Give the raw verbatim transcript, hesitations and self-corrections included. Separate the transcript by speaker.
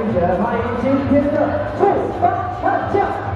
Speaker 1: 一起来欢迎今天的兔八悍将。